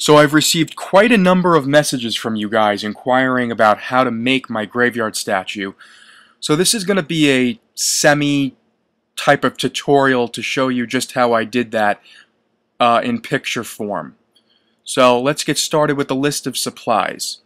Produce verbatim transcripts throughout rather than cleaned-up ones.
So I've received quite a number of messages from you guys inquiring about how to make my graveyard statue. So this is going to be a semi type of tutorial to show you just how I did that uh, in picture form. So let's get started with the list of supplies.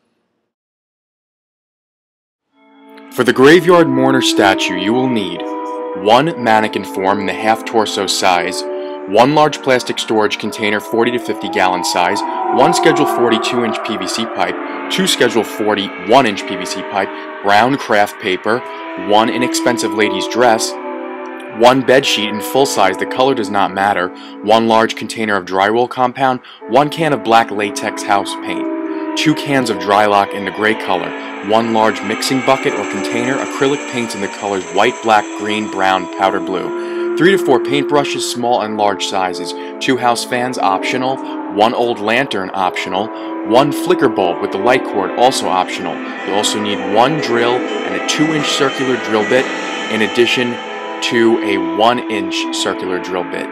For the graveyard mourner statue you will need one mannequin form in the half torso size, one large plastic storage container forty to fifty gallon size, one Schedule forty-two inch P V C pipe, two Schedule forty-one inch P V C pipe, brown craft paper, one inexpensive lady's dress, one bed sheet in full size, the color does not matter, one large container of drywall compound, one can of black latex house paint, two cans of Drylock in the gray color, one large mixing bucket or container, acrylic paints in the colors white, black, green, brown, powder blue, three to four paintbrushes, small and large sizes, two house fans optional, one old lantern optional, one flicker bulb with the light cord also optional. You'll also need one drill and a two inch circular drill bit in addition to a one inch circular drill bit.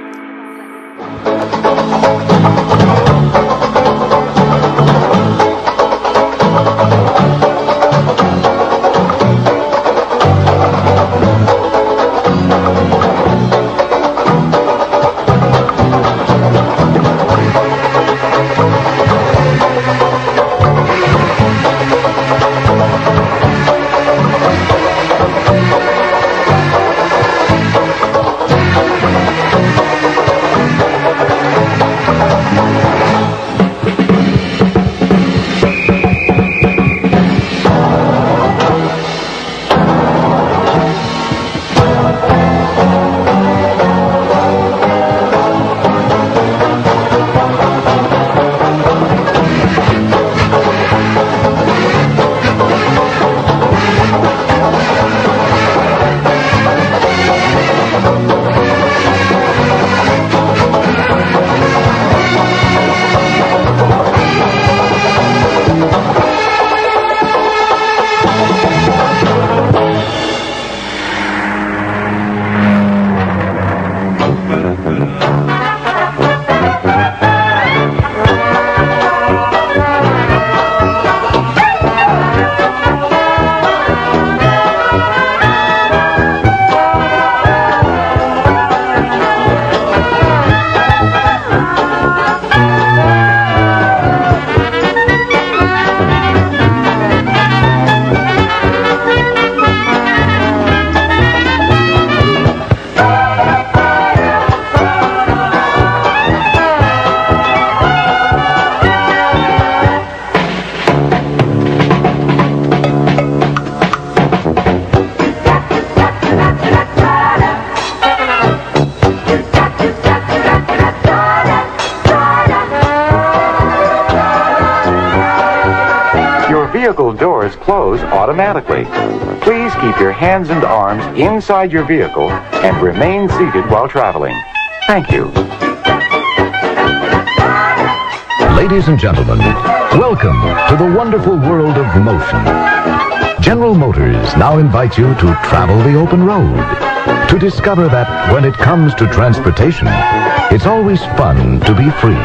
Vehicle doors close automatically. Please keep your hands and arms inside your vehicle and remain seated while traveling. Thank you. Ladies and gentlemen, welcome to the wonderful world of motion. General Motors now invites you to travel the open road, to discover that when it comes to transportation, it's always fun to be free.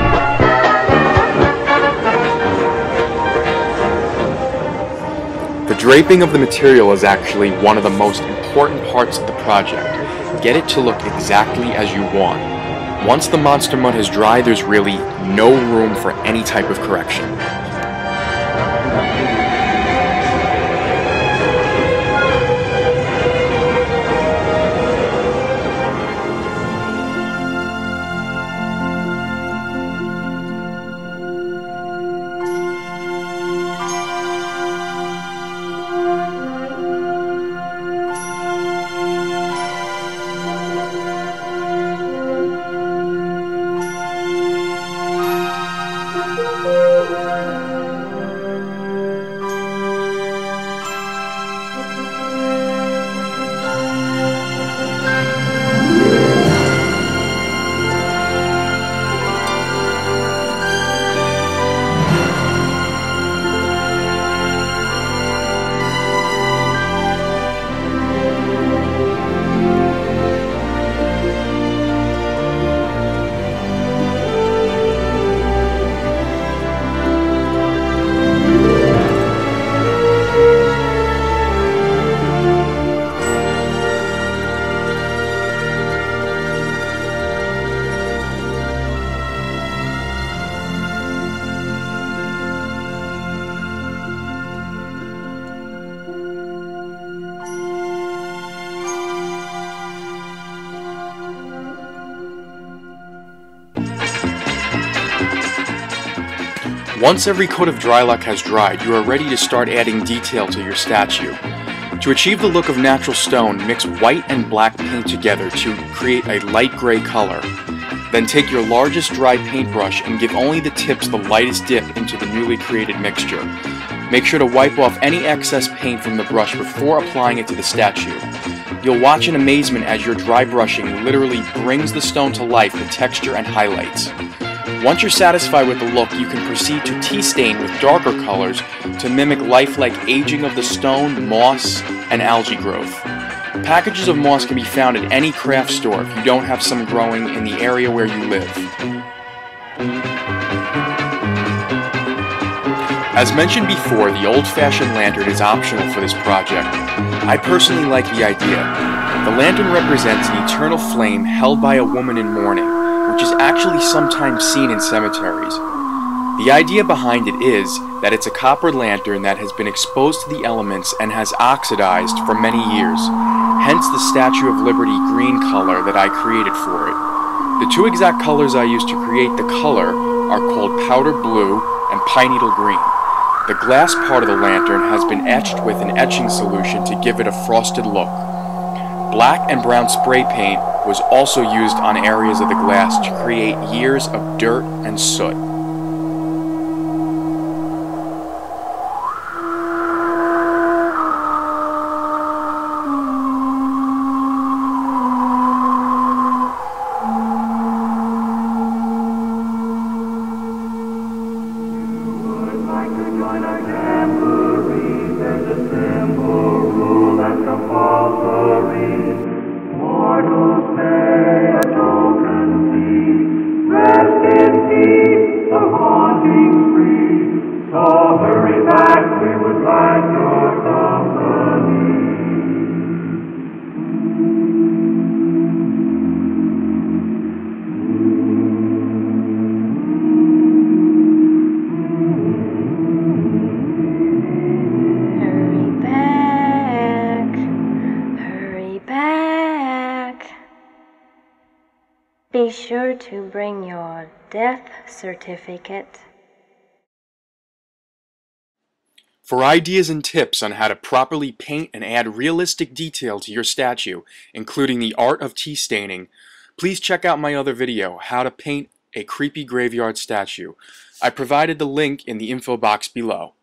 The draping of the material is actually one of the most important parts of the project. Get it to look exactly as you want. Once the monster mud has dried, there's really no room for any type of correction. Thank you. Once every coat of Drylock has dried, you are ready to start adding detail to your statue. To achieve the look of natural stone, mix white and black paint together to create a light gray color. Then take your largest dry paintbrush and give only the tips the lightest dip into the newly created mixture. Make sure to wipe off any excess paint from the brush before applying it to the statue. You'll watch in amazement as your dry brushing literally brings the stone to life with texture and highlights. Once you're satisfied with the look, you can proceed to tea stain with darker colors to mimic lifelike aging of the stone, moss, and algae growth. Packages of moss can be found at any craft store if you don't have some growing in the area where you live. As mentioned before, the old-fashioned lantern is optional for this project. I personally like the idea. The lantern represents an eternal flame held by a woman in mourning, which is actually sometimes seen in cemeteries. The idea behind it is that it's a copper lantern that has been exposed to the elements and has oxidized for many years, hence the Statue of Liberty green color that I created for it. The two exact colors I used to create the color are called powder blue and pine needle green. The glass part of the lantern has been etched with an etching solution to give it a frosted look. Black and brown spray paint was also used on areas of the glass to create years of dirt and soot. Be sure to bring your death certificate. For ideas and tips on how to properly paint and add realistic detail to your statue, including the art of tea staining, please check out my other video, How to Paint a Creepy Graveyard Statue. I provided the link in the info box below.